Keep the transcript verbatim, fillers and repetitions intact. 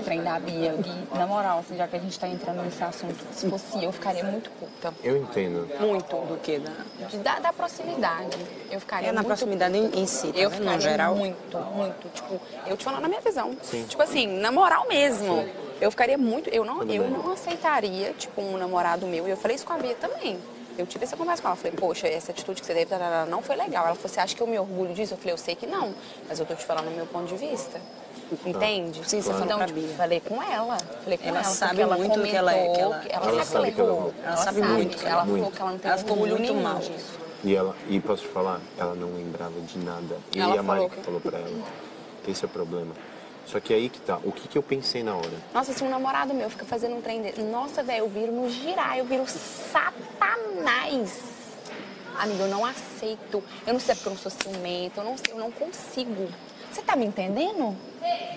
trem da Bia. E, na moral, assim, já que a gente tá entrando nesse assunto, se fosse eu, ficaria muito puta. Eu entendo. Muito. Do que? Da... Da, da proximidade. Eu ficaria É na muito proximidade em, em si, tá Eu vendo? ficaria No geral. muito, muito. Tipo, eu te falando na minha visão. Sim. Tipo assim, na moral mesmo. Sim. Eu ficaria muito... Eu não, Tudo eu bem. não aceitaria, tipo, um namorado meu. E eu falei isso com a Bia também. Eu tive essa conversa com ela. Eu falei, poxa, essa atitude que você teve tarará, não foi legal. Ela falou, você acha que eu me orgulho disso? Eu falei, eu sei que não. Mas eu tô te falando o meu ponto de vista. Entende? Sim, você falou então, pra tipo, Bia. falei com ela. Falei com Ela ela, sabe porque ela muito do que ela é, que ela- comentou, Ela, Ela sabe sabe que que ela ela errou. Ela sabe muito, Ela falou muito. que ela não tem Ela ficou orgulho muito nenhum mal. disso. E ela, e posso te falar, ela não lembrava de nada. E Ela a Mari falou que que- falou pra ela. Esse é o problema. Só que aí que tá. O que que eu pensei na hora? Nossa, se um namorado meu fica fazendo um trem dele... Nossa, velho, eu viro no girar, eu viro satanás. Amiga, eu não aceito. Eu não sei porque eu não sou ciumenta, eu não sei, eu não consigo. Você tá me entendendo?